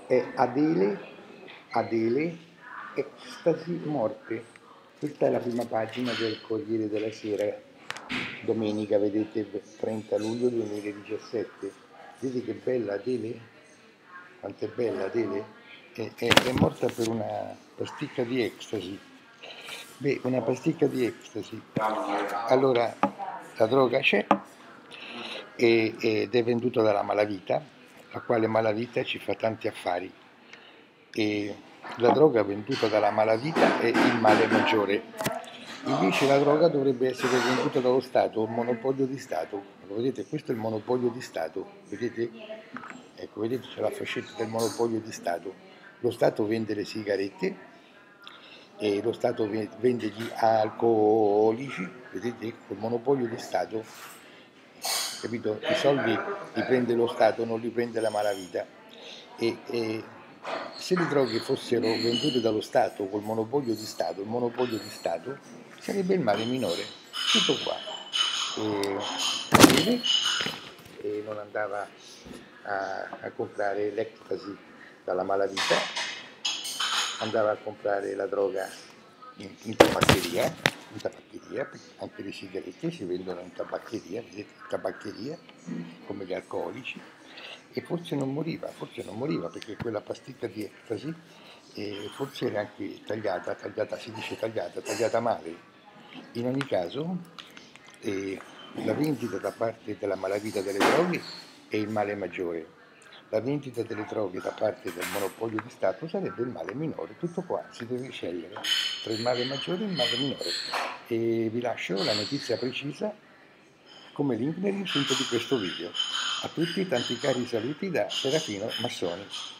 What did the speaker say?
è Adele, Ecstasy, morte. Questa è la prima pagina del Corriere della Sera, domenica, vedete, 30 luglio 2017. Vedi che bella Adele? Quanto è bella Adele? È morta per una pasticca di ecstasy. Beh, una pasticca di ecstasy. Allora, la droga c'è ed è venduta dalla malavita, la quale malavita ci fa tanti affari. E la droga venduta dalla malavita è il male maggiore. Invece la droga dovrebbe essere venduta dallo Stato, un monopolio di Stato. Lo vedete, questo è il monopolio di Stato, vedete? Ecco, vedete c'è la fascetta del monopolio di Stato. Lo Stato vende le sigarette e lo Stato vende gli alcolici, vedete, col monopolio di Stato, capito? I soldi li prende lo Stato, non li prende la malavita. E se le droghe fossero vendute dallo Stato col monopolio di Stato, il monopolio di Stato sarebbe il male minore. Tutto qua. Bene, e non andava a comprare l'ecstasy dalla malavita, andava a comprare la droga in tabaccheria, perché anche le sigarette si vendono in tabaccheria, vedete, in tabaccheria, come gli alcolici, e forse non moriva perché quella pasticca di ecstasy forse era anche tagliata, si dice tagliata male. In ogni caso, la vendita da parte della malavita delle droghe è il male maggiore. La vendita delle droghe da parte del monopolio di Stato sarebbe il male minore. Tutto qua, si deve scegliere tra il male maggiore e il male minore. E vi lascio la notizia precisa come link nel riassunto di questo video. A tutti tanti cari saluti da Serafino Massoni.